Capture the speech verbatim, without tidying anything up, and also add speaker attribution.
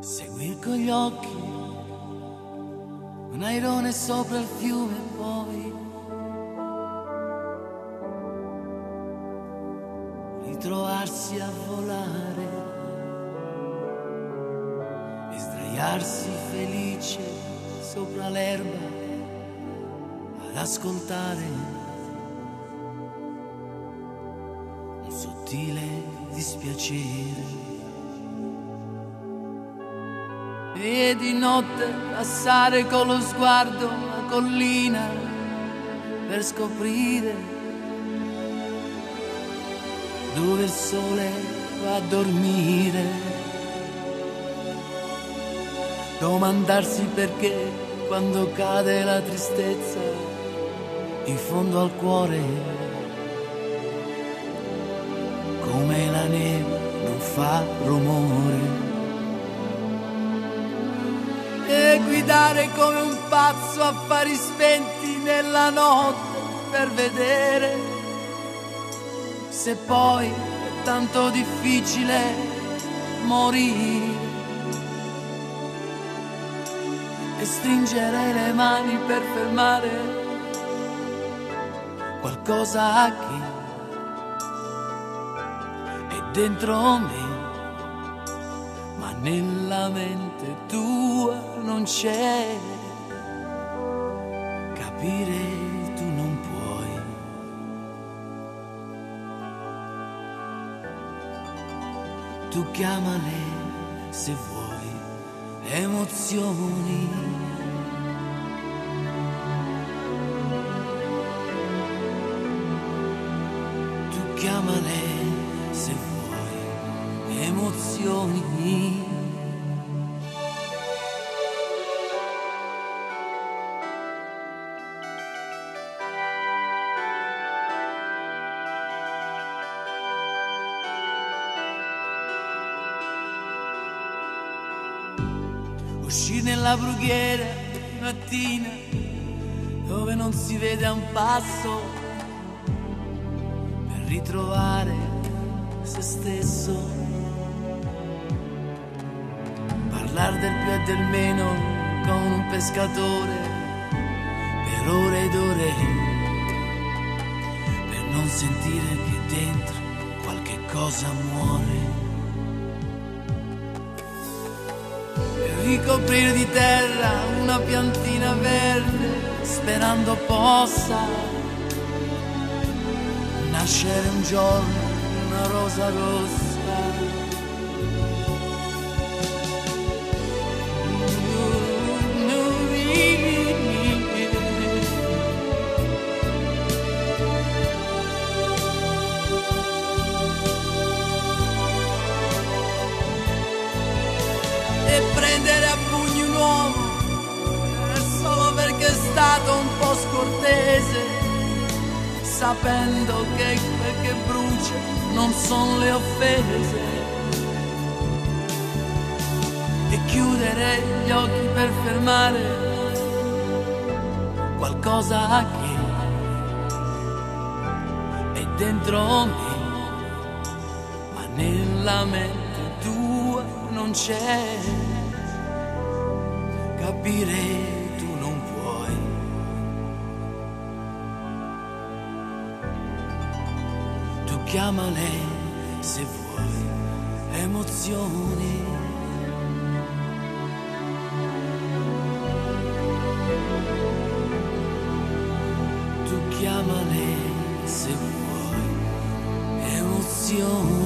Speaker 1: Seguir con gli occhi un airone sopra il fiume e poi ritrovarsi a volare e sdraiarsi felice sopra l'erba ad ascoltare un sottile dispiacere. E di notte passare con lo sguardo la collina per scoprire dove il sole va a dormire. Domandarsi perché quando cade la tristezza in fondo al cuore, come la neve non fa rumore. E guidare come un pazzo a fari spenti nella notte per vedere se poi è tanto difficile morire. E stringere le mani per fermare qualcosa che è dentro me, ma nella mente tua non c'è. Capire tu non puoi. Tu chiamale se vuoi emozioni. Tu chiamale se vuoi emozioni. Uscire nella brughiera di mattina dove non si vede a un passo per ritrovare se stesso. Parlare del più e del meno con un pescatore per ore ed ore, per non sentire che dentro qualche cosa muore. Ricoprire di terra una piantina verde sperando possa nascere un giorno una rosa rossa. E prendere a pugni un uomo solo perché è stato un po' scortese, sapendo che quel che brucia non sono le offese. E chiudere gli occhi per fermare qualcosa che è dentro me, ma nella mente tua non c'è. Capire tu non puoi. Tu chiamale se vuoi emozioni. Tu chiamale se vuoi emozioni.